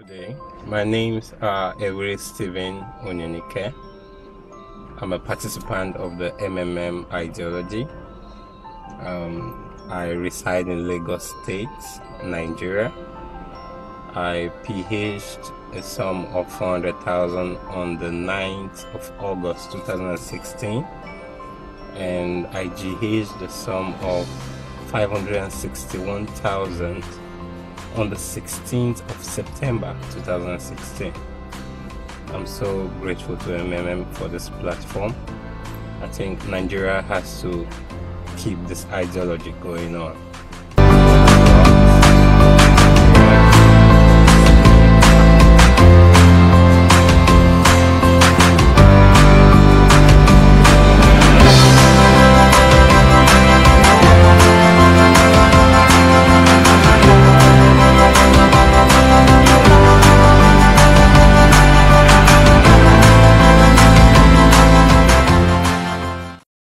today. My name's ewiri Stephen Onyenike. I'm a participant of the MMM ideology. I reside in Lagos State, Nigeria. I PH'd a sum of 400,000 on the 9th of August 2016, and I GH'd a sum of 561,000 on the 16th of September 2016. I'm so grateful to MMM for this platform. I think Nigeria has to keep this ideology going on.